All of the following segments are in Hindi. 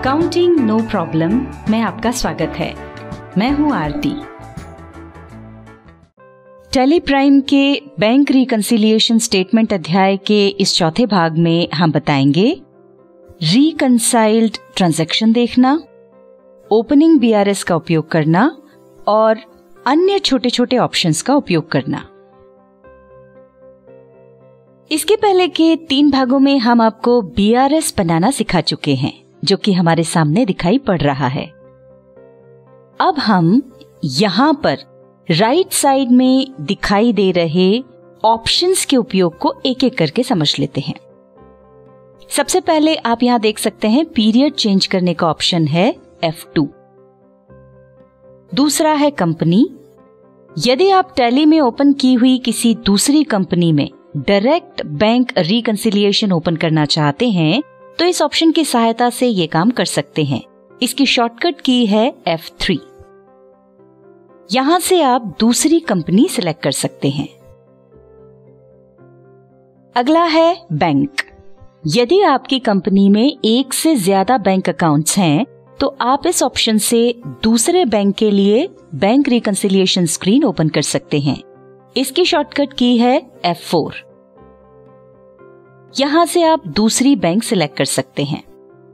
अकाउंटिंग नो प्रॉब्लम में आपका स्वागत है। मैं हूं आरती। टैली प्राइम के बैंक रिकंसिलिएशन स्टेटमेंट अध्याय के इस चौथे भाग में हम बताएंगे रिकंसाइल्ड ट्रांजैक्शन देखना, ओपनिंग बीआरएस का उपयोग करना और अन्य छोटे छोटे ऑप्शंस का उपयोग करना। इसके पहले के 3 भागों में हम आपको बीआरएस बनाना सिखा चुके हैं, जो कि हमारे सामने दिखाई पड़ रहा है। अब हम यहाँ पर राइट साइड में दिखाई दे रहे ऑप्शंस के उपयोग को एक एक करके समझ लेते हैं। सबसे पहले आप यहाँ देख सकते हैं पीरियड चेंज करने का ऑप्शन है F2। दूसरा है कंपनी। यदि आप टैली में ओपन की हुई किसी दूसरी कंपनी में डायरेक्ट बैंक रिकंसिलिएशन ओपन करना चाहते हैं तो इस ऑप्शन की सहायता से ये काम कर सकते हैं। इसकी शॉर्टकट की है F3। यहां से आप दूसरी कंपनी सिलेक्ट कर सकते हैं। अगला है बैंक। यदि आपकी कंपनी में एक से ज्यादा बैंक अकाउंट्स हैं तो आप इस ऑप्शन से दूसरे बैंक के लिए बैंक रिकंसिलिएशन स्क्रीन ओपन कर सकते हैं। इसकी शॉर्टकट की है F4। यहां से आप दूसरी बैंक सिलेक्ट कर सकते हैं।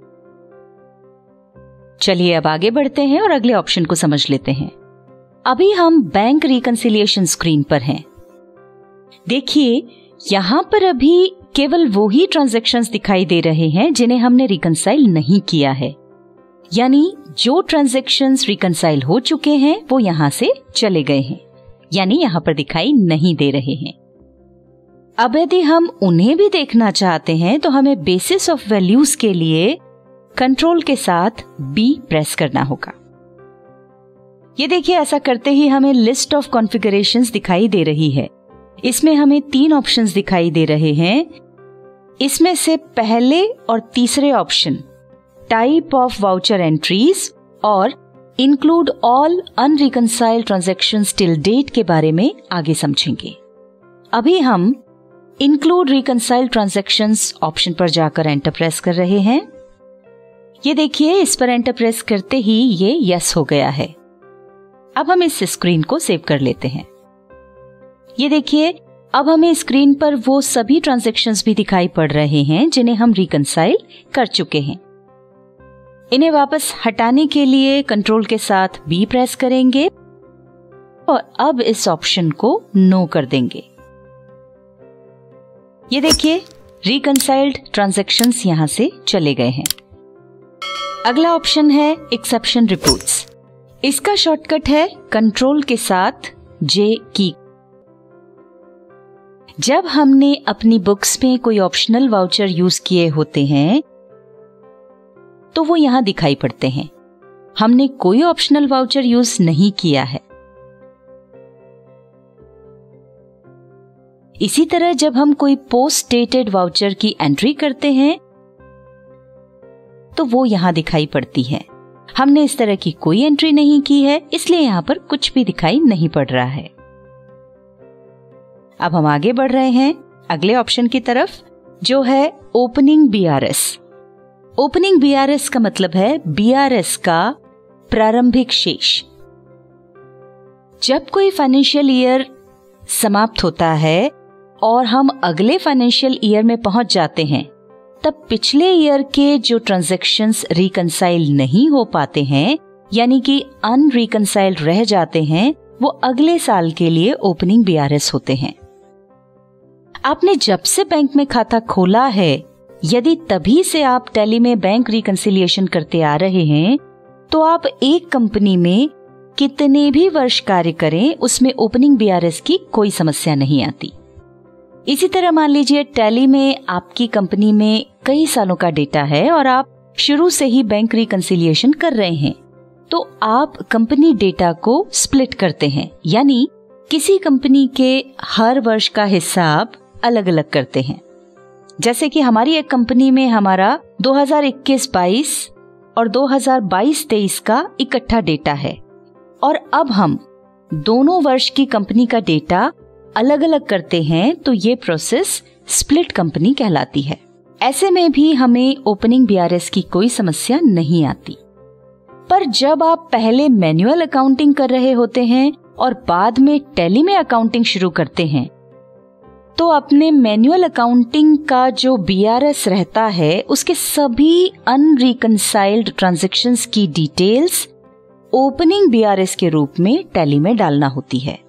चलिए अब आगे बढ़ते हैं और अगले ऑप्शन को समझ लेते हैं। अभी हम बैंक रिकंसिलिएशन स्क्रीन पर हैं। देखिए यहां पर अभी केवल वो ही ट्रांजैक्शंस दिखाई दे रहे हैं जिन्हें हमने रिकंसाइल नहीं किया है, यानी जो ट्रांजैक्शंस रिकंसाइल हो चुके हैं वो यहां से चले गए हैं, यानी यहां पर दिखाई नहीं दे रहे हैं। अब यदि हम उन्हें भी देखना चाहते हैं तो हमें बेसिस ऑफ वैल्यूज के लिए कंट्रोल के साथ B प्रेस करना होगा। ये देखिए ऐसा करते ही हमें लिस्ट ऑफ कॉन्फ़िगरेशंस दिखाई दे रही है। इसमें हमें 3 ऑप्शंस दिखाई दे रहे हैं। इसमें से पहले और तीसरे option type of voucher entries और include all unreconciled transactions till date के बारे में आगे समझेंगे। अभी हम इंक्लूड रिकंसाइल्ड ट्रांजैक्शंस ऑप्शन पर जाकर एंटर प्रेस कर रहे हैं। ये देखिए इस पर एंटर प्रेस करते ही ये यस हो गया है। अब हम इस स्क्रीन को सेव कर लेते हैं। ये देखिए अब हमें स्क्रीन पर वो सभी ट्रांजैक्शंस भी दिखाई पड़ रहे हैं जिन्हें हम रिकंसाइल कर चुके हैं। इन्हें वापस हटाने के लिए कंट्रोल के साथ B प्रेस करेंगे और अब इस ऑप्शन को नो कर देंगे। ये देखिए रिकंसाइल्ड ट्रांजैक्शंस यहां से चले गए हैं। अगला ऑप्शन है एक्सेप्शन रिपोर्ट्स। इसका शॉर्टकट है कंट्रोल के साथ J की। जब हमने अपनी बुक्स में कोई ऑप्शनल वाउचर यूज किए होते हैं तो वो यहां दिखाई पड़ते हैं। हमने कोई ऑप्शनल वाउचर यूज नहीं किया है। इसी तरह जब हम कोई पोस्ट डेटेड वाउचर की एंट्री करते हैं तो वो यहां दिखाई पड़ती है। हमने इस तरह की कोई एंट्री नहीं की है, इसलिए यहां पर कुछ भी दिखाई नहीं पड़ रहा है। अब हम आगे बढ़ रहे हैं अगले ऑप्शन की तरफ, जो है ओपनिंग बीआरएस। ओपनिंग बीआरएस का मतलब है बीआरएस का प्रारंभिक शेष। जब कोई फाइनेंशियल ईयर समाप्त होता है और हम अगले फाइनेंशियल ईयर में पहुंच जाते हैं, तब पिछले ईयर के जो ट्रांजैक्शंस रिकंसाइल नहीं हो पाते हैं, यानी कि अनरिकंसाइल्ड रह जाते हैं, वो अगले साल के लिए ओपनिंग बीआरएस होते हैं। आपने जब से बैंक में खाता खोला है, यदि तभी से आप टैली में बैंक रिकंसिलिएशन करते आ रहे हैं, तो आप एक कंपनी में कितने भी वर्ष कार्य करें, उसमें ओपनिंग बीआरएस की कोई समस्या नहीं आती। इसी तरह मान लीजिए टैली में आपकी कंपनी में कई सालों का डेटा है और आप शुरू से ही बैंक रिकंसिलिएशन कर रहे हैं, तो आप कंपनी डेटा को स्प्लिट करते हैं, यानी किसी कंपनी के हर वर्ष का हिसाब अलग अलग करते हैं। जैसे कि हमारी एक कंपनी में हमारा 2021-22 और 2022-23 का इकट्ठा डेटा है, और अब हम दोनों वर्ष की कंपनी का डेटा अलग अलग करते हैं तो ये प्रोसेस स्प्लिट कंपनी कहलाती है। ऐसे में भी हमें ओपनिंग बीआरएस की कोई समस्या नहीं आती। पर जब आप पहले मैन्युअल अकाउंटिंग कर रहे होते हैं और बाद में टैली में अकाउंटिंग शुरू करते हैं, तो अपने मैन्युअल अकाउंटिंग का जो बीआरएस रहता है उसके सभी अनरिकंसाइल्ड ट्रांजैक्शंस की डिटेल्स ओपनिंग बीआरएस के रूप में टैली में डालना होती है।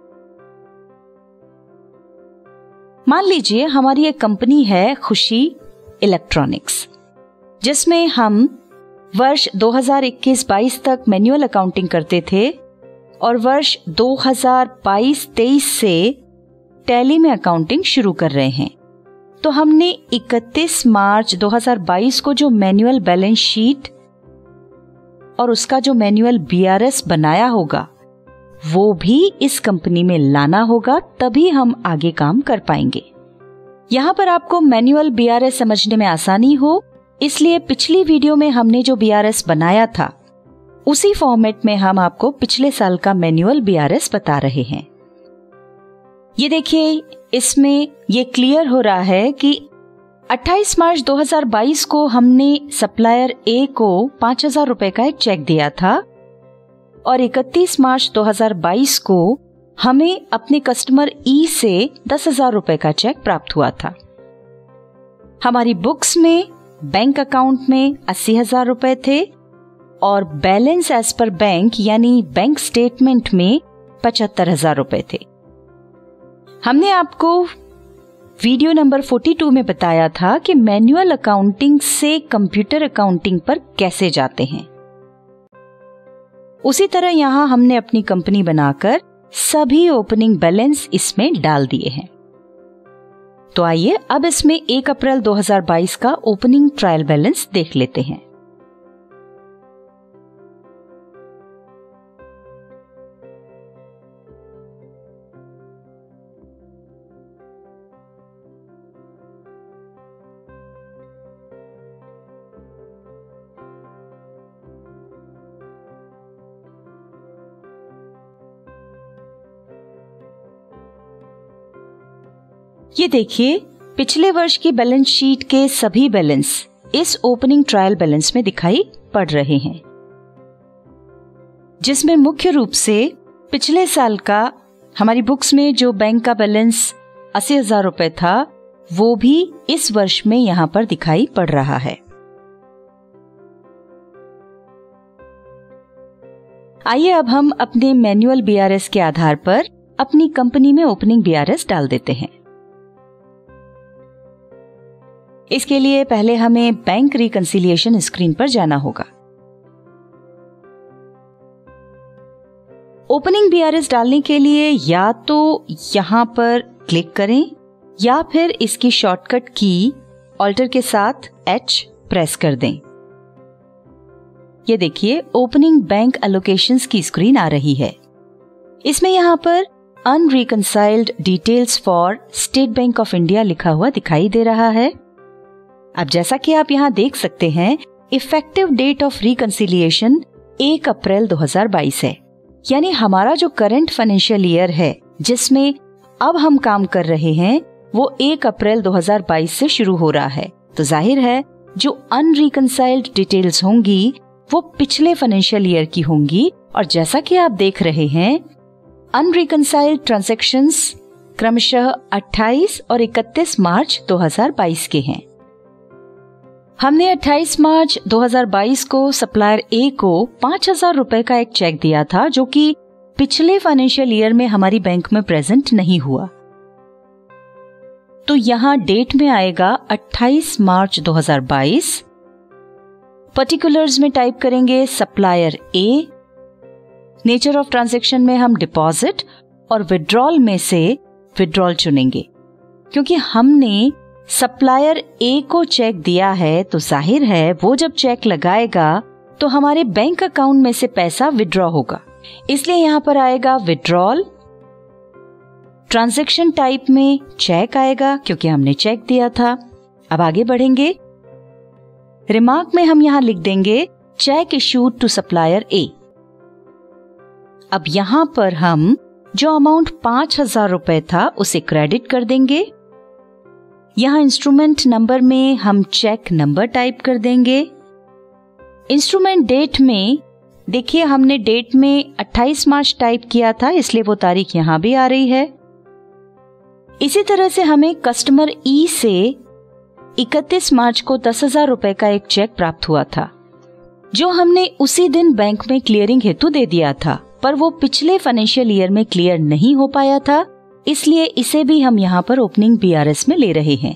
मान लीजिए हमारी एक कंपनी है खुशी इलेक्ट्रॉनिक्स, जिसमें हम वर्ष 2021-22 तक मैन्युअल अकाउंटिंग करते थे और वर्ष 2022-23 से टैली में अकाउंटिंग शुरू कर रहे हैं। तो हमने 31 मार्च 2022 को जो मैन्युअल बैलेंस शीट और उसका जो मैन्युअल बीआरएस बनाया होगा वो भी इस कंपनी में लाना होगा, तभी हम आगे काम कर पाएंगे। यहाँ पर आपको मैन्युअल बीआरएस समझने में आसानी हो, इसलिए पिछली वीडियो में हमने जो बीआरएस बनाया था उसी फॉर्मेट में हम आपको पिछले साल का मैन्युअल बीआरएस बता रहे हैं। ये देखिए, इसमें ये क्लियर हो रहा है कि 28 मार्च 2022 को हमने सप्लायर ए को 5,000 रुपए का एक चेक दिया था और 31 मार्च 2022 को हमें अपने कस्टमर ई से 10,000 रुपए का चेक प्राप्त हुआ था। हमारी बुक्स में बैंक अकाउंट में 80,000 रुपए थे और बैलेंस एज पर बैंक यानी बैंक स्टेटमेंट में 75,000 रुपए थे। हमने आपको वीडियो नंबर 42 में बताया था कि मैन्युअल अकाउंटिंग से कंप्यूटर अकाउंटिंग पर कैसे जाते हैं। उसी तरह यहां हमने अपनी कंपनी बनाकर सभी ओपनिंग बैलेंस इसमें डाल दिए हैं। तो आइए अब इसमें 1 अप्रैल 2022 का ओपनिंग ट्रायल बैलेंस देख लेते हैं। ये देखिए, पिछले वर्ष की बैलेंस शीट के सभी बैलेंस इस ओपनिंग ट्रायल बैलेंस में दिखाई पड़ रहे हैं, जिसमें मुख्य रूप से पिछले साल का हमारी बुक्स में जो बैंक का बैलेंस 80,000 रुपए था वो भी इस वर्ष में यहां पर दिखाई पड़ रहा है। आइए अब हम अपने मैन्युअल बीआरएस के आधार पर अपनी कंपनी में ओपनिंग बीआरएस डाल देते हैं। इसके लिए पहले हमें बैंक रिकंसिलिएशन स्क्रीन पर जाना होगा। ओपनिंग बीआरएस डालने के लिए या तो यहां पर क्लिक करें या फिर इसकी शॉर्टकट की ऑल्टर के साथ H प्रेस कर दें। ये देखिए, ओपनिंग बैंक एलोकेशंस की स्क्रीन आ रही है। इसमें यहां पर unreconciled details for State Bank of India लिखा हुआ दिखाई दे रहा है। अब जैसा कि आप यहाँ देख सकते हैं, effective date of reconciliation 1 April 2022 है, यानी हमारा जो करंट फाइनेंशियल ईयर है जिसमें अब हम काम कर रहे हैं वो 1 अप्रैल 2022 से शुरू हो रहा है। तो जाहिर है जो अनरिकंसाइल्ड डिटेल्स होंगी वो पिछले फाइनेंशियल ईयर की होंगी, और जैसा कि आप देख रहे हैं अनरिकंसाइल्ड ट्रांजैक्शंस क्रमशः 28 और 31 मार्च 2022 के हैं। हमने 28 मार्च 2022 को सप्लायर ए को 5,000 रुपए का एक चेक दिया था, जो कि पिछले फाइनेंशियल ईयर में हमारी बैंक में प्रेजेंट नहीं हुआ। तो यहाँ डेट में आएगा 28 मार्च 2022। पर्टिकुलर्स में टाइप करेंगे supplier A. Nature of transaction में हम डिपॉजिट और विड्रॉल में से विड्रॉल चुनेंगे, क्योंकि हमने सप्लायर ए को चेक दिया है तो जाहिर है वो जब चेक लगाएगा तो हमारे बैंक अकाउंट में से पैसा विड्रॉ होगा, इसलिए यहाँ पर आएगा विड्रॉल। ट्रांजैक्शन टाइप में चेक आएगा क्योंकि हमने चेक दिया था। अब आगे बढ़ेंगे, रिमार्क में हम यहाँ लिख देंगे cheque issued to supplier A. अब यहाँ पर हम जो अमाउंट 5,000 रुपए था उसे क्रेडिट कर देंगे। यहाँ इंस्ट्रूमेंट नंबर में हम चेक नंबर टाइप कर देंगे। इंस्ट्रूमेंट डेट में देखिए हमने डेट में 28 मार्च टाइप किया था, इसलिए वो तारीख यहाँ भी आ रही है। इसी तरह से हमें कस्टमर ई से 31 मार्च को 10,000 रुपए का एक चेक प्राप्त हुआ था, जो हमने उसी दिन बैंक में क्लियरिंग हेतु दे दिया था, पर वो पिछले फाइनेंशियल ईयर में क्लियर नहीं हो पाया था, इसलिए इसे भी हम यहाँ पर ओपनिंग बीआरएस में ले रहे हैं।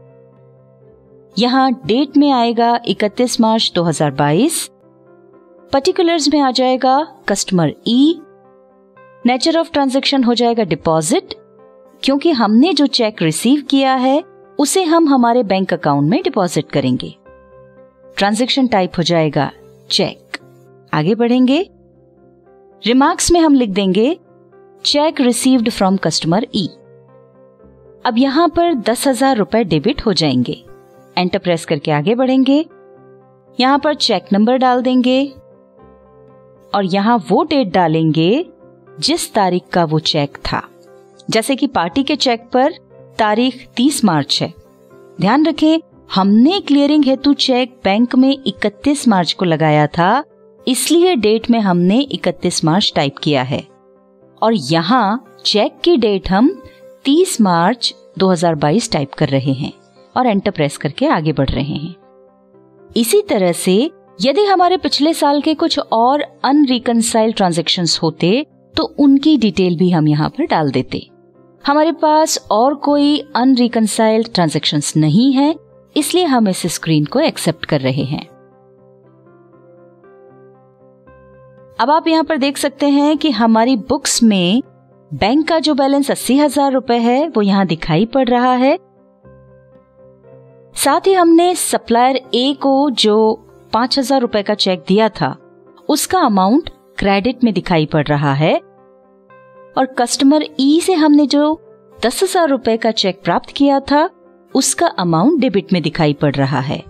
यहाँ डेट में आएगा 31 मार्च 2022, पर्टिकुलर्स में आ जाएगा customer E, nature of transaction हो जाएगा डिपॉजिट, क्योंकि हमने जो चेक रिसीव किया है उसे हम हमारे बैंक अकाउंट में डिपॉजिट करेंगे। ट्रांजैक्शन टाइप हो जाएगा चेक। आगे बढ़ेंगे, रिमार्क्स में हम लिख देंगे cheque received from customer E. अब यहां पर 10,000 रुपए डेबिट हो जाएंगे। एंटर प्रेस करके आगे बढ़ेंगे, यहां पर चेक नंबर डाल देंगे और यहां वो डेट डालेंगे जिस तारीख का वो चेक था। जैसे कि पार्टी के चेक पर तारीख 30 मार्च है। ध्यान रखें, हमने क्लियरिंग हेतु चेक बैंक में 31 मार्च को लगाया था, इसलिए डेट में हमने 31 मार्च टाइप किया है और यहाँ चेक की डेट हम 30 मार्च 2022 टाइप कर रहे हैं और एंटर प्रेस करके आगे बढ़ रहे हैं। इसी तरह से यदि हमारे पिछले साल के कुछ और अनरिकंसाइल्ड ट्रांजैक्शंस होते तो उनकी डिटेल भी हम यहाँ पर डाल देते। हमारे पास और कोई अनरिकंसाइल्ड ट्रांजैक्शंस नहीं है, इसलिए हम इस स्क्रीन को एक्सेप्ट कर रहे हैं। अब आप यहाँ पर देख सकते हैं कि हमारी बुक्स में बैंक का जो बैलेंस 80,000 रुपए है वो यहाँ दिखाई पड़ रहा है। साथ ही हमने सप्लायर ए को जो 5,000 रुपए का चेक दिया था उसका अमाउंट क्रेडिट में दिखाई पड़ रहा है और कस्टमर ई से हमने जो 10,000 रुपए का चेक प्राप्त किया था उसका अमाउंट डेबिट में दिखाई पड़ रहा है।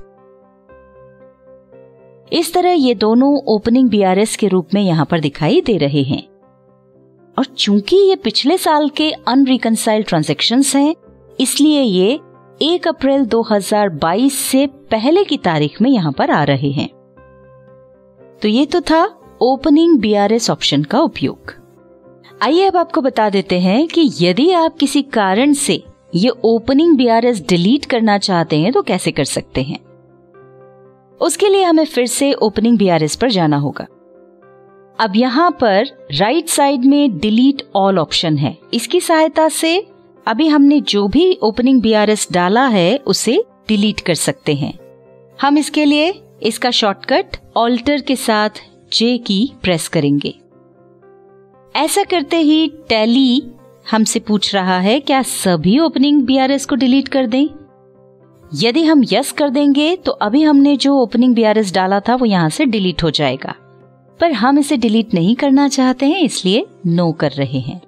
इस तरह ये दोनों ओपनिंग बीआरएस के रूप में यहाँ पर दिखाई दे रहे हैं और चूंकि ये पिछले साल के अनरिकंसाइल्ड ट्रांजैक्शंस हैं, इसलिए ये 1 अप्रैल 2022 से पहले की तारीख में यहाँ पर आ रहे हैं। तो ये तो था ओपनिंग बीआरएस ऑप्शन का उपयोग। आइए अब आपको बता देते हैं कि यदि आप किसी कारण से ये ओपनिंग बीआरएस डिलीट करना चाहते हैं तो कैसे कर सकते हैं। उसके लिए हमें फिर से ओपनिंग बीआरएस पर जाना होगा। अब यहाँ पर राइट साइड में डिलीट ऑल ऑप्शन है। इसकी सहायता से अभी हमने जो भी ओपनिंग बीआरएस डाला है उसे डिलीट कर सकते हैं। हम इसके लिए इसका शॉर्टकट ऑल्टर के साथ जे की प्रेस करेंगे। ऐसा करते ही टैली हमसे पूछ रहा है क्या सभी ओपनिंग बीआरएस को डिलीट कर दें। यदि हम यस कर देंगे तो अभी हमने जो ओपनिंग बीआरएस डाला था वो यहाँ से डिलीट हो जाएगा, पर हम इसे डिलीट नहीं करना चाहते हैं, इसलिए नो कर रहे हैं।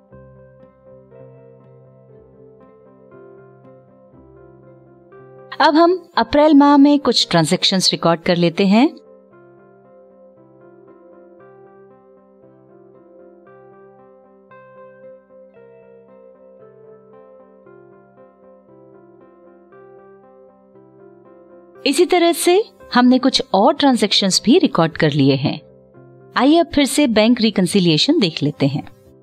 अब हम अप्रैल माह में कुछ ट्रांजैक्शंस रिकॉर्ड कर लेते हैं। इसी तरह से हमने कुछ और ट्रांजैक्शंस भी रिकॉर्ड कर लिए हैं। आइए अब फिर से बैंक रिकंसिलिएशन देख लेते हैं।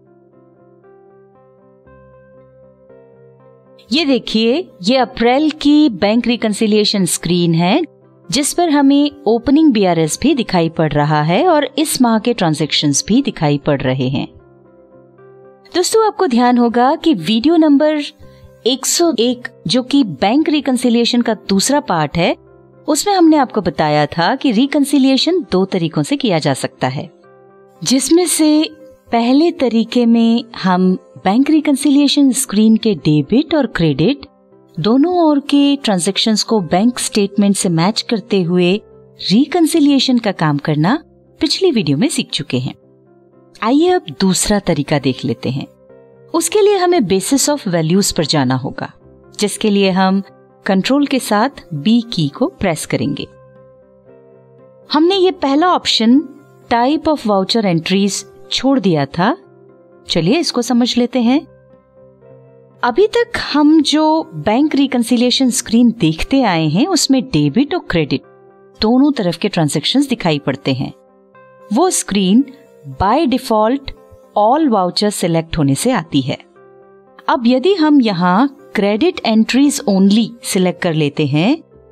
ये देखिए, ये अप्रैल की बैंक रिकंसिलिएशन स्क्रीन है जिस पर हमें ओपनिंग बीआरएस भी दिखाई पड़ रहा है और इस माह के ट्रांजैक्शंस भी दिखाई पड़ रहे हैं। दोस्तों, आपको ध्यान होगा कि वीडियो नंबर 101 जो कि बैंक रिकंसिलिएशन का दूसरा पार्ट है, उसमें हमने आपको बताया था कि रिकंसिलिएशन 2 तरीकों से किया जा सकता है, जिसमें से पहले तरीके में हम बैंक रिकंसिलिएशन स्क्रीन के डेबिट और क्रेडिट दोनों ओर के ट्रांजैक्शंस को बैंक स्टेटमेंट से मैच करते हुए रिकंसिलिएशन का काम करना पिछली वीडियो में सीख चुके हैं। आइए अब दूसरा तरीका देख लेते हैं। उसके लिए हमें बेसिस ऑफ वैल्यूज पर जाना होगा, जिसके लिए हम कंट्रोल के साथ बी की को प्रेस करेंगे। हमने ये पहला option type of voucher entries छोड़ दिया था। चलिए इसको समझ लेते हैं। अभी तक हम जो बैंक रिकंसिलिएशन स्क्रीन देखते आए हैं उसमें डेबिट और क्रेडिट दोनों तरफ के ट्रांजैक्शंस दिखाई पड़ते हैं। वो screen by default all voucher select होने से आती है। अब यदि हम यहाँ क्रेडिट एंट्रीज ओनली सिलेक्ट कर लेते हैं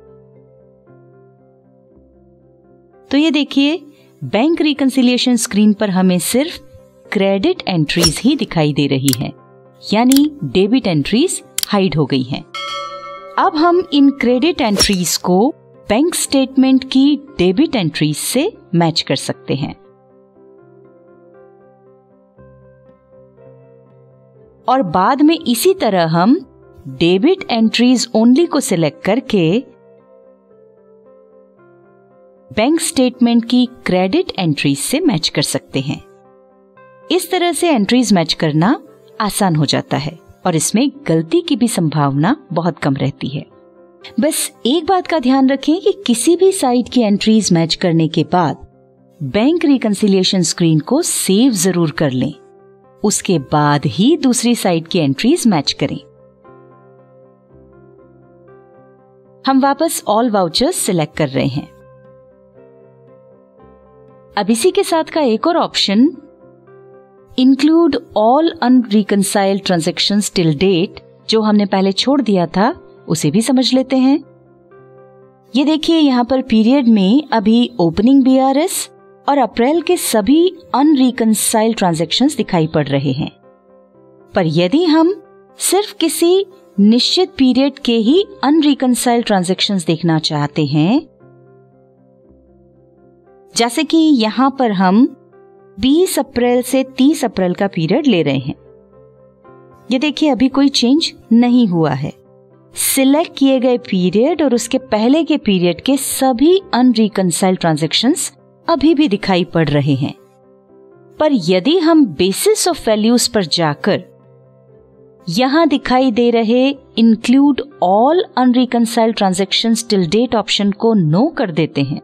तो ये देखिए बैंक रिकंसिलिएशन स्क्रीन पर हमें सिर्फ क्रेडिट एंट्रीज ही दिखाई दे रही हैं, यानी डेबिट एंट्रीज हाइड हो गई हैं। अब हम इन क्रेडिट एंट्रीज को बैंक स्टेटमेंट की डेबिट एंट्रीज से मैच कर सकते हैं और बाद में इसी तरह हम डेबिट एंट्रीज ओनली को सिलेक्ट करके बैंक स्टेटमेंट की क्रेडिट एंट्रीज से मैच कर सकते हैं। इस तरह से एंट्रीज मैच करना आसान हो जाता है और इसमें गलती की भी संभावना बहुत कम रहती है। बस एक बात का ध्यान रखें कि किसी भी साइट की एंट्रीज मैच करने के बाद बैंक रिकंसिलिएशन स्क्रीन को सेव जरूर कर लें, उसके बाद ही दूसरी साइट की एंट्रीज मैच करें। हम वापस ऑल वाउचर्स सिलेक्ट कर रहे हैं। अब इसी के साथ का एक और option include all unreconciled transactions till date जो हमने पहले छोड़ दिया था उसे भी समझ लेते हैं। ये देखिए यहाँ पर पीरियड में अभी ओपनिंग बीआरएस और अप्रैल के सभी अनरिकंसाइल्ड ट्रांजैक्शंस दिखाई पड़ रहे हैं, पर यदि हम सिर्फ किसी निश्चित पीरियड के ही अनरिकंसाइल्ड ट्रांजैक्शंस देखना चाहते हैं, जैसे कि यहाँ पर हम 20 अप्रैल से 30 अप्रैल का पीरियड ले रहे हैं, ये देखिए अभी कोई चेंज नहीं हुआ है। सिलेक्ट किए गए पीरियड और उसके पहले के पीरियड के सभी अनरिकंसाइल्ड ट्रांजैक्शंस अभी भी दिखाई पड़ रहे हैं। पर यदि हम बेसिस ऑफ वैल्यूज पर जाकर यहां दिखाई दे रहे include all unreconciled transactions till date option को नो कर देते हैं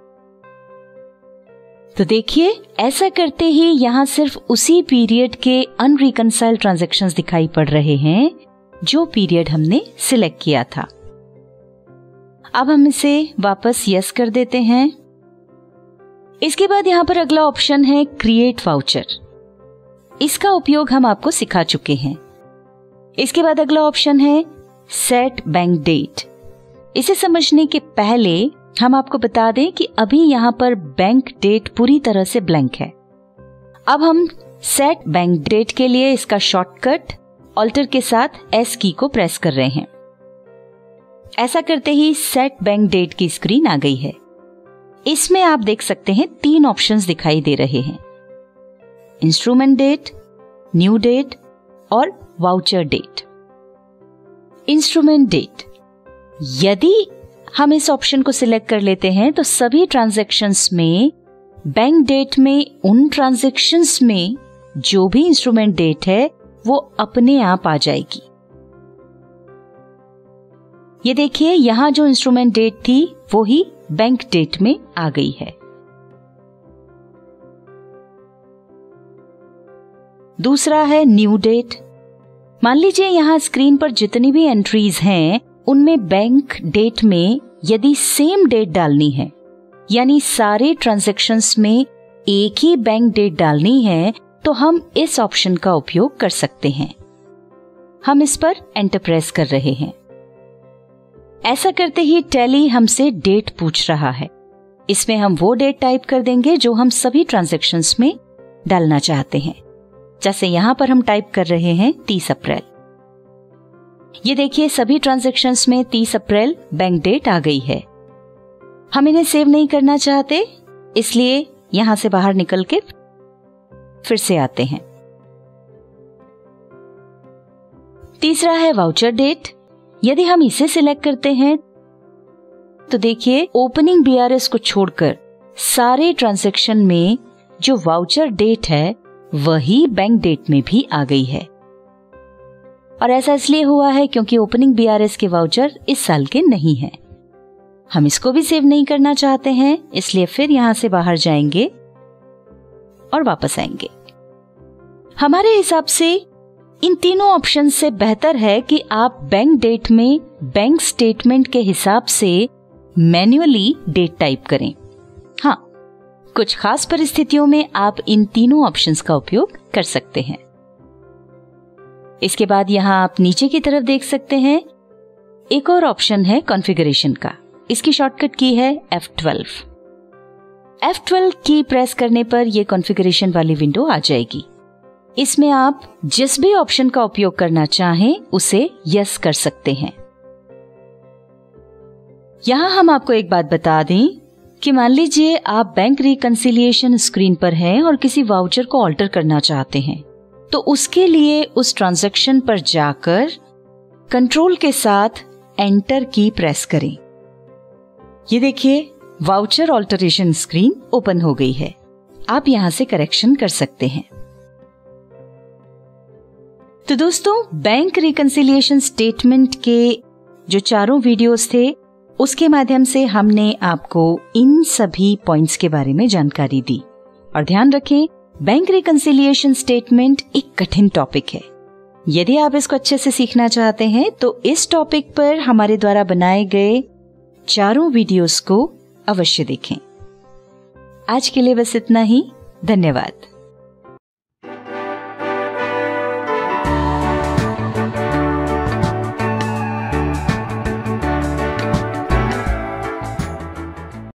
तो देखिए ऐसा करते ही यहां सिर्फ उसी पीरियड के अनरिकंसाइल्ड ट्रांजैक्शंस दिखाई पड़ रहे हैं जो पीरियड हमने सिलेक्ट किया था। अब हम इसे वापस यस कर देते हैं। इसके बाद यहां पर अगला ऑप्शन है क्रिएट वाउचर। इसका उपयोग हम आपको सिखा चुके हैं। इसके बाद अगला ऑप्शन है सेट बैंक डेट। इसे समझने के पहले हम आपको बता दें कि अभी यहाँ पर बैंक डेट पूरी तरह से ब्लैंक है। अब हम सेट बैंक डेट के लिए इसका शॉर्टकट ऑल्टर के साथ एस की को प्रेस कर रहे हैं। ऐसा करते ही सेट बैंक डेट की स्क्रीन आ गई है। इसमें आप देख सकते हैं 3 ऑप्शंस दिखाई दे रहे हैं, इंस्ट्रूमेंट डेट, न्यू डेट और वाउचर डेट। इंस्ट्रूमेंट डेट, यदि हम इस ऑप्शन को सिलेक्ट कर लेते हैं तो सभी ट्रांजैक्शंस में बैंक डेट में उन ट्रांजैक्शंस में जो भी इंस्ट्रूमेंट डेट है वो अपने आप आ जाएगी। ये देखिए यहां जो इंस्ट्रूमेंट डेट थी वो ही बैंक डेट में आ गई है। दूसरा है न्यू डेट। मान लीजिए यहां स्क्रीन पर जितनी भी एंट्रीज हैं उनमें बैंक डेट में यदि सेम डेट डालनी है, यानी सारे ट्रांजैक्शंस में एक ही बैंक डेट डालनी है, तो हम इस ऑप्शन का उपयोग कर सकते हैं। हम इस पर एंटर प्रेस कर रहे हैं। ऐसा करते ही टैली हमसे डेट पूछ रहा है। इसमें हम वो डेट टाइप कर देंगे जो हम सभी ट्रांजैक्शंस में डालना चाहते हैं। जैसे यहां पर हम टाइप कर रहे हैं 30 अप्रैल। ये देखिए सभी ट्रांजैक्शंस में 30 अप्रैल बैंक डेट आ गई है। हम इन्हें सेव नहीं करना चाहते, इसलिए यहां से बाहर निकल के फिर से आते हैं। तीसरा है वाउचर डेट। यदि हम इसे सिलेक्ट करते हैं तो देखिए ओपनिंग बीआरएस को छोड़कर सारे ट्रांजैक्शन में जो वाउचर डेट है वही बैंक डेट में भी आ गई है। और ऐसा इसलिए हुआ है क्योंकि ओपनिंग बीआरएस के वाउचर इस साल के नहीं हैं। हम इसको भी सेव नहीं करना चाहते हैं, इसलिए फिर यहां से बाहर जाएंगे और वापस आएंगे। हमारे हिसाब से इन तीनों ऑप्शन से बेहतर है कि आप बैंक डेट में बैंक स्टेटमेंट के हिसाब से मैन्युअली डेट टाइप करें। हाँ, कुछ खास परिस्थितियों में आप इन तीनों ऑप्शंस का उपयोग कर सकते हैं। इसके बाद यहाँ आप नीचे की तरफ देख सकते हैं एक और ऑप्शन है कॉन्फ़िगरेशन का। इसकी शॉर्टकट की है F12। F12 की प्रेस करने पर यह कॉन्फ़िगरेशन वाली विंडो आ जाएगी। इसमें आप जिस भी ऑप्शन का उपयोग करना चाहें उसे यस कर सकते हैं। यहां हम आपको एक बात बता दें कि मान लीजिए आप बैंक रिकंसिलिएशन स्क्रीन पर हैं और किसी वाउचर को ऑल्टर करना चाहते हैं, तो उसके लिए उस ट्रांजैक्शन पर जाकर कंट्रोल के साथ एंटर की प्रेस करें। ये देखिए, वाउचर ऑल्टरेशन स्क्रीन ओपन हो गई है। आप यहां से करेक्शन कर सकते हैं। तो दोस्तों, बैंक रिकंसिलिएशन स्टेटमेंट के जो चारों वीडियोस थे उसके माध्यम से हमने आपको इन सभी पॉइंट्स के बारे में जानकारी दी। और ध्यान रखें, बैंक रिकंसिलिएशन स्टेटमेंट एक कठिन टॉपिक है। यदि आप इसको अच्छे से सीखना चाहते हैं तो इस टॉपिक पर हमारे द्वारा बनाए गए चारों वीडियोस को अवश्य देखें। आज के लिए बस इतना ही। धन्यवाद।